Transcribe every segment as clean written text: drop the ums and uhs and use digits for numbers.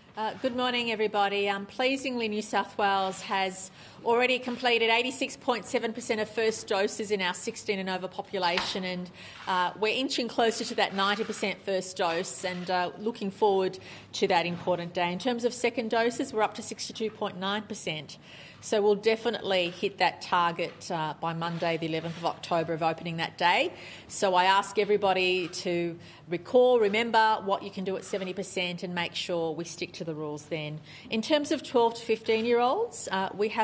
Good morning, everybody. Pleasingly, New South Wales has already completed 86.7% of first doses in our 16 and over population, and we're inching closer to that 90% first dose and looking forward to that important day. In terms of second doses, we're up to 62.9%. So we'll definitely hit that target by Monday, the 11th of October, of opening that day. So I ask everybody to remember what you can do at 70% and make sure we stick to the rules then. In terms of 12 to 15-year-olds, we have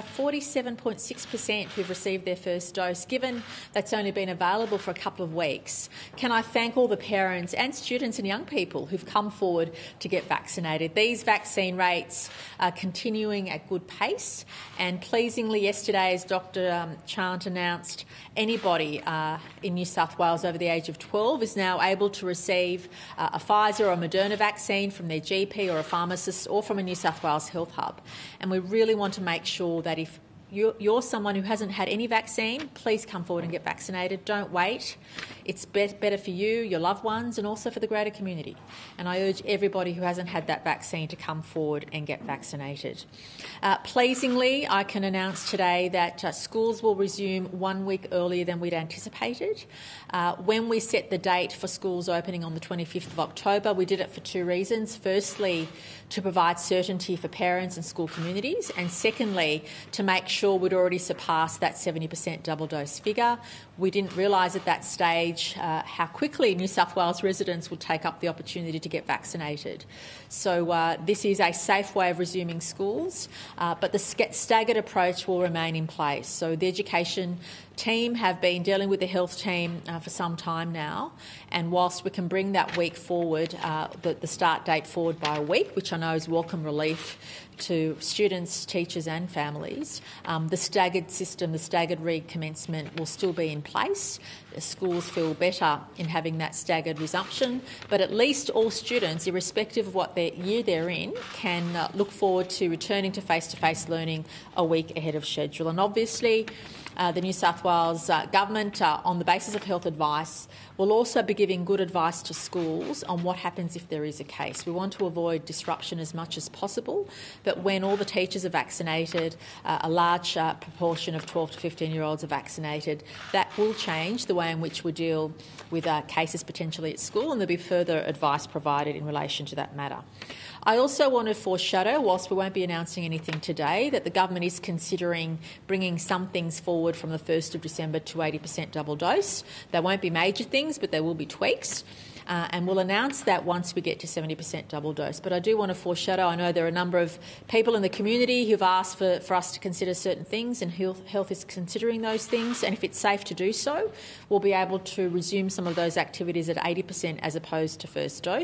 47.6% who've received their first dose, given that's only been available for a couple of weeks. Can I thank all the parents and students and young people who've come forward to get vaccinated? These vaccine rates are continuing at good pace, and pleasingly yesterday, as Dr Chant announced, anybody in New South Wales over the age of 12 is now able to receive a Pfizer or a Moderna vaccine from their GP or a pharmacist or from a New South Wales health hub. And we really want to make sure that if you're someone who hasn't had any vaccine, please come forward and get vaccinated. Don't wait. It's better for you, your loved ones, and also for the greater community. And I urge everybody who hasn't had that vaccine to come forward and get vaccinated. Pleasingly, I can announce today that schools will resume 1 week earlier than we'd anticipated. When we set the date for schools opening on the 25th of October, we did it for two reasons. Firstly, to provide certainty for parents and school communities, and secondly, to make sure we'd already surpassed that 70% double dose figure. We didn't realise at that stage how quickly New South Wales residents would take up the opportunity to get vaccinated. So this is a safe way of resuming schools, but the staggered approach will remain in place. So the education team have been dealing with the health team for some time now, and whilst we can bring that week forward, the start date forward by a week, which I know is welcome relief to students, teachers and families, the staggered system, the staggered recommencement will still be in place. The schools feel better in having that staggered resumption, but at least all students, irrespective of what year they're in, can look forward to returning to face-to-face learning a week ahead of schedule. And obviously, the New South Wales government, on the basis of health advice, will also be giving good advice to schools on what happens if there is a case. We want to avoid disruption as much as possible, but when all the teachers are vaccinated, a large proportion of 12 to 15-year-olds are vaccinated, that will change the way in which we deal with cases potentially at school, and there'll be further advice provided in relation to that matter. I also want to foreshadow, whilst we won't be announcing anything today, that the government is considering bringing some things forward from the 1st of December to 80% double dose. There won't be major things, but there will be tweaks. And we'll announce that once we get to 70% double dose. But I do want to foreshadow, I know there are a number of people in the community who've asked for us to consider certain things, and health is considering those things. And if it's safe to do so, we'll be able to resume some of those activities at 80% as opposed to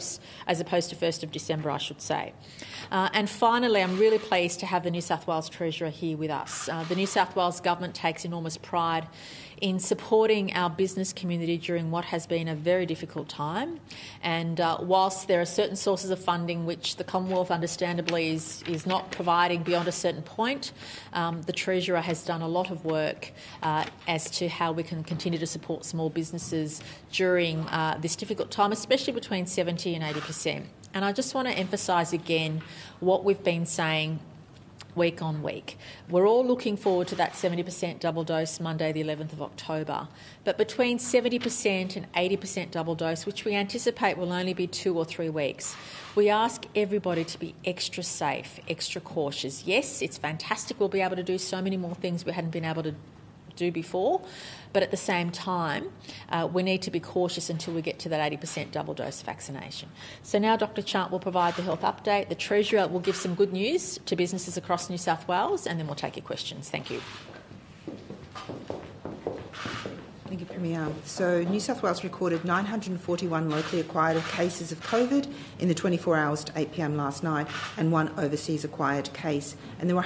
1st of December, I should say. And finally, I'm really pleased to have the New South Wales Treasurer here with us. The New South Wales Government takes enormous pride in supporting our business community during what has been a very difficult time. And whilst there are certain sources of funding which the Commonwealth understandably is not providing beyond a certain point, the Treasurer has done a lot of work as to how we can continue to support small businesses during this difficult time, especially between 70 and 80%. And I just want to emphasise again what we've been saying week on week. We're all looking forward to that 70% double dose Monday the 11th of October. But between 70% and 80% double dose, which we anticipate will only be 2 or 3 weeks, we ask everybody to be extra safe, extra cautious. Yes, it's fantastic we'll be able to do so many more things we hadn't been able to do before, but at the same time, we need to be cautious until we get to that 80% double dose vaccination. So now Dr Chant will provide the health update. The Treasurer will give some good news to businesses across New South Wales, and then we'll take your questions. Thank you. Thank you, Premier. So New South Wales recorded 941 locally acquired cases of COVID in the 24 hours to 8 p.m. last night, and 1 overseas acquired case. And there were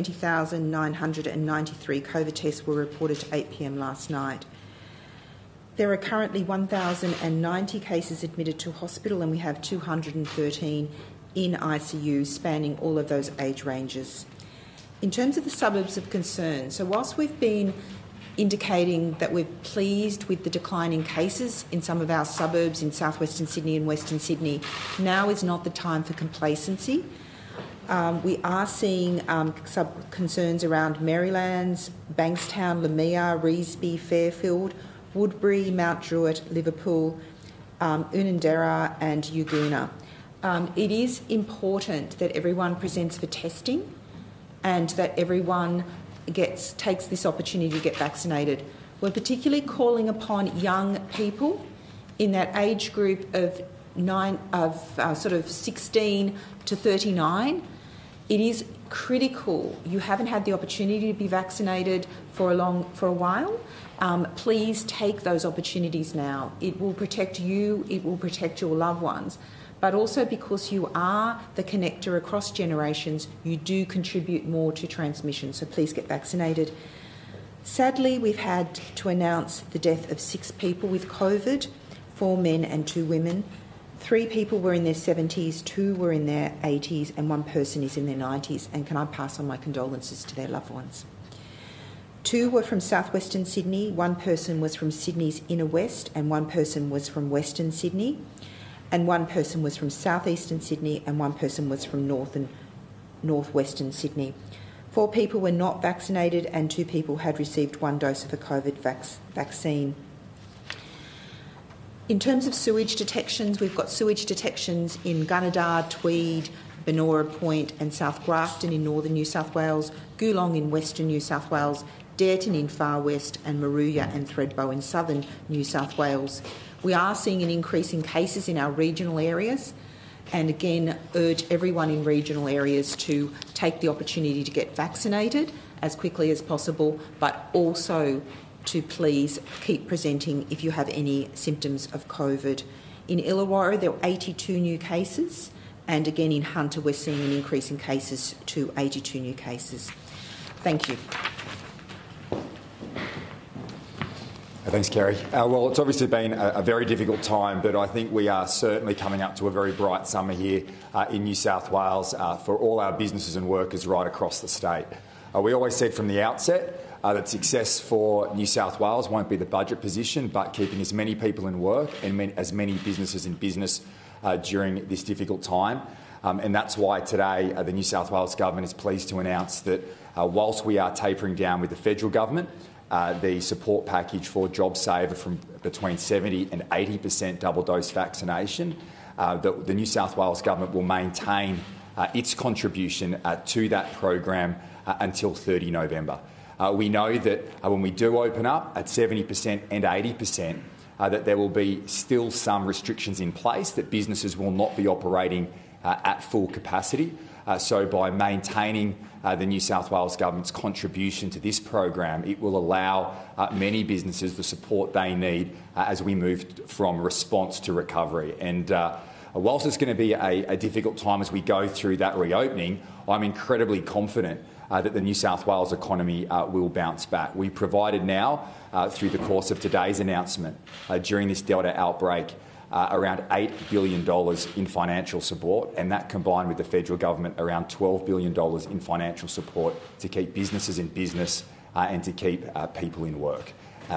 120,993 COVID tests were reported to 8 p.m. last night. There are currently 1,090 cases admitted to hospital, and we have 213 in ICU, spanning all of those age ranges. In terms of the suburbs of concern, so whilst we've been indicating that we're pleased with the decline in cases in some of our suburbs in southwestern Sydney and Western Sydney, now is not the time for complacency. We are seeing some concerns around Marylands, Bankstown, Lamia, Revesby, Fairfield, Woodbury, Mount Druitt, Liverpool, Unanderra and Yagoona. It is important that everyone presents for testing and that everyone takes this opportunity to get vaccinated. We're particularly calling upon young people in that age group of 16 to 39. It is critical. You haven't had the opportunity to be vaccinated for a while. Please take those opportunities now. It will protect you, it will protect your loved ones. But also because you are the connector across generations, you do contribute more to transmission. So please get vaccinated. Sadly, we've had to announce the death of 6 people with COVID, 4 men and 2 women. 3 people were in their 70s, 2 were in their 80s, and 1 person is in their 90s. And can I pass on my condolences to their loved ones? 2 were from southwestern Sydney, 1 person was from Sydney's inner west, and 1 person was from western Sydney, and 1 person was from southeastern Sydney, and 1 person was from northwestern Sydney. 4 people were not vaccinated, and 2 people had received 1 dose of a COVID vaccine. In terms of sewage detections, we've got sewage detections in Gunnedah, Tweed, Benora Point and South Grafton in northern New South Wales, Goolong in western New South Wales, Dareton in far west and Moruya and Thredbo in southern New South Wales. We are seeing an increase in cases in our regional areas and again urge everyone in regional areas to take the opportunity to get vaccinated as quickly as possible, but also to please keep presenting if you have any symptoms of COVID. In Illawarra there were 82 new cases, and again in Hunter we're seeing an increase in cases to 82 new cases. Thank you. Thanks, Kerry. Well, it's obviously been a very difficult time, but I think we are certainly coming up to a very bright summer here in New South Wales for all our businesses and workers right across the state. We always said from the outset that success for New South Wales won't be the budget position, but keeping as many people in work and as many businesses in business during this difficult time. And that's why today the New South Wales Government is pleased to announce that whilst we are tapering down with the federal government, the support package for JobSaver from between 70 and 80% double-dose vaccination, the New South Wales Government will maintain its contribution to that program until 30 November. We know that when we do open up at 70% and 80%, that there will be still some restrictions in place, that businesses will not be operating at full capacity. So by maintaining the New South Wales Government's contribution to this program, it will allow many businesses the support they need as we move from response to recovery. And whilst it's going to be a difficult time as we go through that reopening, I'm incredibly confident that the New South Wales economy will bounce back. We provided now, through the course of today's announcement, during this Delta outbreak, around $8 billion in financial support, and that combined with the federal government around $12 billion in financial support to keep businesses in business and to keep people in work.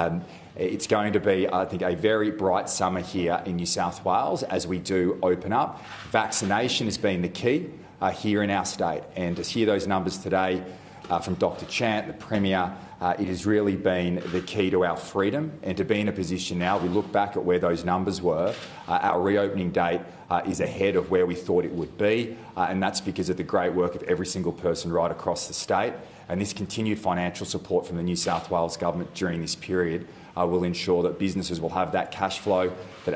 It's going to be, I think, a very bright summer here in New South Wales as we do open up. Vaccination has been the key here in our state, and to hear those numbers today from Dr Chant, the Premier, it has really been the key to our freedom, and to be in a position now, we look back at where those numbers were, our reopening date is ahead of where we thought it would be, and that's because of the great work of every single person right across the state. And this continued financial support from the New South Wales Government during this period will ensure that businesses will have that cash flow, that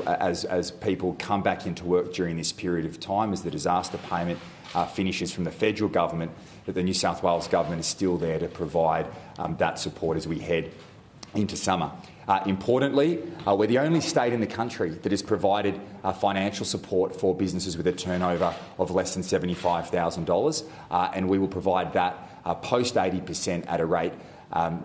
as people come back into work during this period of time, as the disaster payment finishes from the federal government, that the New South Wales Government is still there to provide that support as we head into summer. Importantly, we're the only state in the country that has provided financial support for businesses with a turnover of less than $75,000, and we will provide that post 80% at a rate of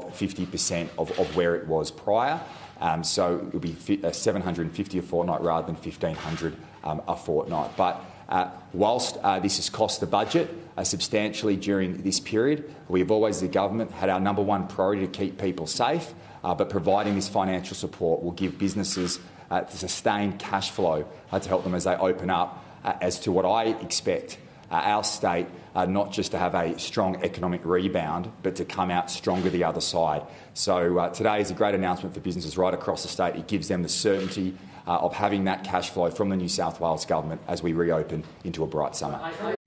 50% of where it was prior. So it will be $750 a fortnight rather than $1,500 a fortnight. But whilst this has cost the budget substantially during this period, we have always, the government, had our number one priority to keep people safe, but providing this financial support will give businesses sustained cash flow to help them as they open up, as to what I expect our state not just to have a strong economic rebound, but to come out stronger the other side. So today is a great announcement for businesses right across the state. It gives them the certainty of having that cash flow from the New South Wales government as we reopen into a bright summer.